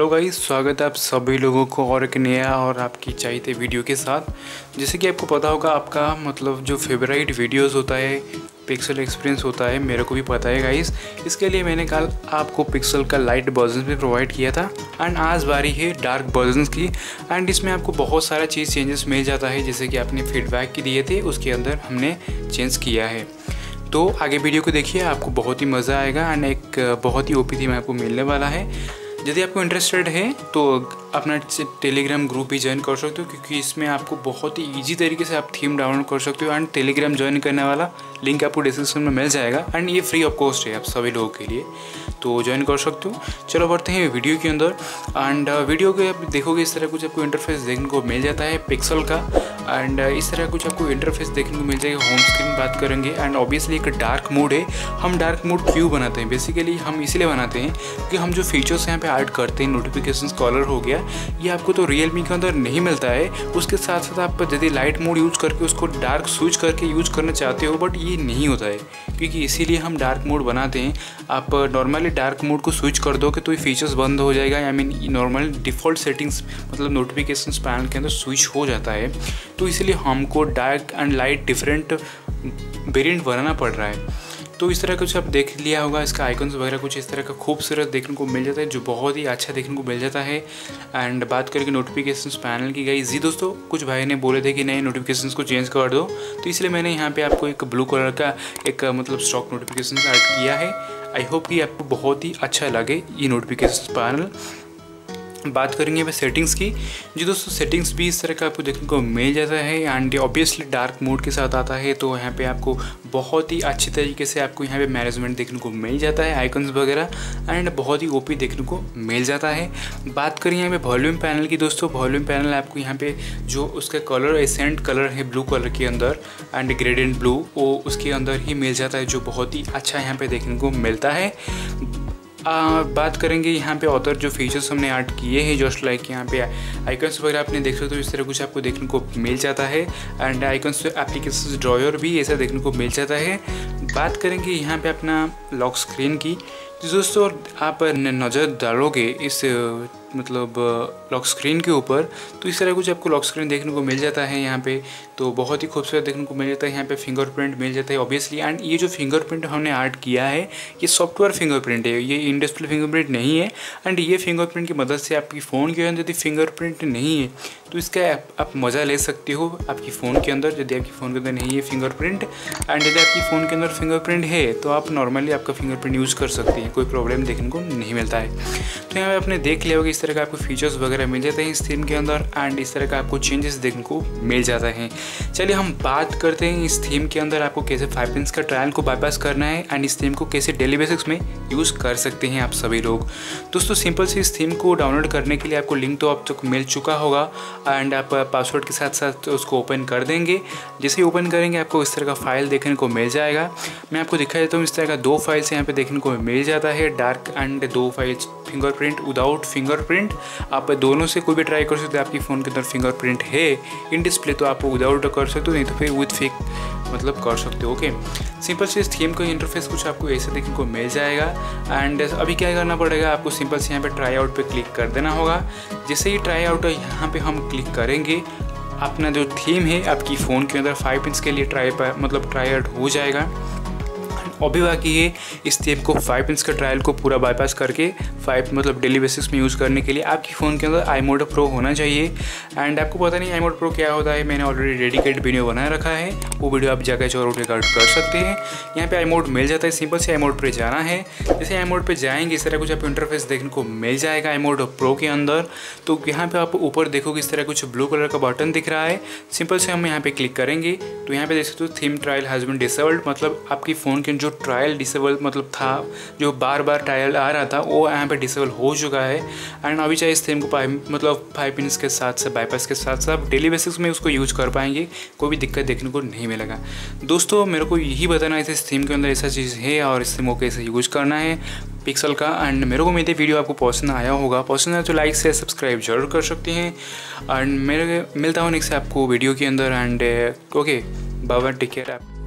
Hello guys, स्वागत है आप सभी लोगों को और एक नया और आपकी चाहिए वीडियो के साथ। जैसे कि आपको पता होगा, आपका मतलब जो फेवरेट वीडियोस होता है पिक्सल एक्सपीरियंस होता है, मेरे को भी पता है गाइस। इसके लिए मैंने कल आपको पिक्सल का लाइट वर्जन भी प्रोवाइड किया था एंड आज बारी है डार्क वर्जन की। एंड इसमें आपको बहुत सारा चीज़ चेंजेस मिल जाता है, जैसे कि आपने फीडबैक की दिए थे उसके अंदर हमने चेंज किया है। तो आगे वीडियो को देखिए, आपको बहुत ही मज़ा आएगा एंड एक बहुत ही ओपी थीम आपको मिलने वाला है। यदि आपको इंटरेस्टेड है तो अपना टेलीग्राम ग्रुप भी ज्वाइन कर सकते हो, क्योंकि इसमें आपको बहुत ही इजी तरीके से आप थीम डाउनलोड कर सकते हो। एंड टेलीग्राम ज्वाइन करने वाला लिंक आपको डिस्क्रिप्शन में मिल जाएगा एंड ये फ्री ऑफ कॉस्ट है आप सभी लोगों के लिए, तो ज्वाइन कर सकते हो। चलो बढ़ते हैं वीडियो के अंदर। एंड वीडियो के आप देखोगे इस तरह कुछ आपको इंटरफेस देखने को मिल जाता है पिक्सल का। एंड इस तरह कुछ आपको इंटरफेस देखने को मिल जाएगा। होम स्क्रीन बात करेंगे एंड ऑब्वियसली एक डार्क मोड है। हम डार्क मोड क्यों बनाते हैं? बेसिकली हम इसलिए बनाते हैं कि हम जो फीचर्स यहाँ पे ऐड करते हैं, नोटिफिकेशंस कलर हो गया, ये आपको तो रियलमी के अंदर नहीं मिलता है। उसके साथ साथ आप यदि लाइट मोड यूज करके उसको डार्क स्विच करके यूज करना चाहते हो, बट ये नहीं होता है, क्योंकि इसीलिए हम डार्क मोड बनाते हैं। आप नॉर्मली डार्क मोड को स्विच कर दोगे तो ये फीचर्स बंद हो जाएगा। I mean normal default settings मतलब नोटिफिकेशंस पैनल के अंदर स्विच हो जाता है, तो इसलिए हमको dark and light different variant बनाना पड़ रहा है। तो इस तरह कुछ आप देख लिया होगा, इसका आइकन्स वगैरह कुछ इस तरह का खूबसूरत देखने को मिल जाता है, जो बहुत ही अच्छा देखने को मिल जाता है। एंड बात करके नोटिफिकेशंस पैनल की गई जी दोस्तों, कुछ भाई ने बोले थे कि नए नोटिफिकेशंस को चेंज कर दो, तो इसलिए मैंने यहाँ पे आपको एक ब्लू कलर का एक मतलब स्टॉक नोटिफिकेशंस ऐड किया है। आई होप कि आपको बहुत ही अच्छा लगे ये नोटिफिकेशंस पैनल। बात करेंगे वह सेटिंग्स की जी दोस्तों, सेटिंग्स भी इस तरह का आपको देखने को मिल जाता है एंड ऑब्वियसली डार्क मोड के साथ आता है, तो यहाँ पे आपको बहुत ही अच्छी तरीके से आपको यहाँ पे मैनेजमेंट देखने को मिल जाता है, आइकन्स वगैरह एंड बहुत ही ओपी देखने को मिल जाता है। बात करें यहाँ पे वॉल्यूम पैनल की दोस्तों, वॉल्यूम पैनल आपको यहाँ पे जो उसका कलर एसेंट कलर है ब्लू कलर के अंदर एंड ग्रेडियंट ब्लू, वो उसके अंदर ही मिल जाता है, जो बहुत ही अच्छा यहाँ पे देखने को मिलता है। बात करेंगे यहाँ पे ऑथर जो फीचर्स हमने ऐड किए हैं, जस्ट लाइक यहाँ पे आइकन्स वगैरह आपने देख सकते हो, तो इस तरह कुछ आपको देखने को मिल जाता है एंड आइकन्स एप्लीकेशन ड्रॉयर भी ऐसा देखने को मिल जाता है। बात करेंगे यहाँ पे अपना लॉक स्क्रीन की, तो दोस्तों आप नज़र डालोगे इस मतलब लॉक स्क्रीन के ऊपर, तो इस तरह कुछ आपको लॉक स्क्रीन देखने को मिल जाता है यहाँ पे, तो बहुत ही खूबसूरत देखने को मिल जाता है। यहाँ पे फिंगरप्रिंट मिल जाता है ऑब्वियसली। एंड ये जो फिंगरप्रिंट हमने ऐड किया है, ये सॉफ्टवेयर फिंगरप्रिंट है, ये इन डिस्प्ले फिंगरप्रिंट नहीं है। एंड ये फिंगरप्रिंट की मदद से आपकी फ़ोन के अंदर यदि फिंगरप्रिंट नहीं है तो इसका आप मज़ा ले सकते हो आपकी फ़ोन के अंदर। यदि आपकी फ़ोन के अंदर नहीं है फिंगरप्रिंट एंड यदि आपकी फ़ोन के अंदर फिंगरप्रिंट है, तो आप नॉर्मली आपका फिंगरप्रिंट यूज़ कर सकते हैं, कोई प्रॉब्लम देखने को नहीं मिलता है। तो यहाँ पे आपने देख लिया होगा, इस तरह का आपको फीचर्स वगैरह मिल जाते हैं इस थीम के अंदर एंड इस तरह का आपको चेंजेस देखने को मिल जाता है। चलिए हम बात करते हैं इस थीम के अंदर आपको कैसे 5 पिन्स का ट्रायल को बाईपास करना है एंड इस थीम को कैसे डेली बेसिक्स में यूज़ कर सकते हैं आप सभी लोग। दोस्तों सिंपल से इस थीम को डाउनलोड करने के लिए आपको लिंक तो अब तक मिल चुका होगा एंड आप पासवर्ड के साथ साथ उसको ओपन कर देंगे। जैसे ही ओपन करेंगे आपको इस तरह का फाइल देखने को मिल जाएगा। मैं आपको दिखा देता हूँ, इस तरह का 2 फाइल्स यहाँ पे देखने को मिल जाता है, dark and 2 files fingerprint without fingerprint. आप दोनों से कोई भी ट्राई कर सकते हो। आपकी फ़ोन के अंदर फिंगरप्रिंट है इन डिस्प्ले तो आप विदाउट कर सकते हो, नहीं तो फिर विथ फेक मतलब कर सकते हो। ओके, सिंपल से इस थीम का इंटरफेस कुछ आपको ऐसे देखने को मिल जाएगा। एंड अभी क्या करना पड़ेगा, आपको सिंपल से यहाँ पे ट्राई आउट पे क्लिक कर देना होगा। जैसे ही ट्राई आउट यहाँ पे हम क्लिक करेंगे, अपना जो थीम है आपकी फ़ोन के अंदर 5 पिन्स के लिए ट्राई आउट हो जाएगा। अभी बाकी है इस थीम को 5 पिन्स का ट्रायल को पूरा बाईपास करके 5 मतलब डेली बेसिस में यूज़ करने के लिए आपकी फ़ोन के अंदर आई मोड प्रो होना चाहिए। एंड आपको पता नहीं आई मोड प्रो क्या होता है, मैंने ऑलरेडी डेडिकेटेड वीडियो बना रखा है, वो वीडियो आप जाकर चोर उठ कर सकते हैं। यहाँ पे आई मोड मिल जाता है, सिंपल से आई मोड पर जाना है। जैसे आई मोड पर जाएंगे इस तरह कुछ आपको इंटरफेस देखने को मिल जाएगा आई मोड प्रो के अंदर। तो यहाँ पर आप ऊपर देखोगे इस तरह कुछ ब्लू कलर का बटन दिख रहा है, सिंपल से हम यहाँ पे क्लिक करेंगे तो यहाँ पे देख सकते हो theme trial has been disabled, मतलब आपकी फ़ोन के जो ट्रायल डिसेबल मतलब था, जो बार बार ट्रायल आ रहा था, वो यहाँ पे डिसेबल हो चुका है। एंड अभी चाहे इस थीम को 5 पिन्स के साथ से बाईपास के साथ साथ डेली बेसिस में उसको यूज कर पाएंगे, कोई भी दिक्कत देखने को नहीं मिलेगा। दोस्तों मेरे को यही बताना है इस थीम के अंदर ऐसा चीज़ है और इस थीम को कैसे यूज करना है पिक्सल का। एंड मेरे को मेरे वीडियो आपको पसंद आया होगा, पसंद आया तो लाइक से सब्सक्राइब जरूर कर सकते हैं। एंड मेरे मिलता हूँ नेक्स्ट आपको वीडियो के अंदर। And okay bye bye, take care.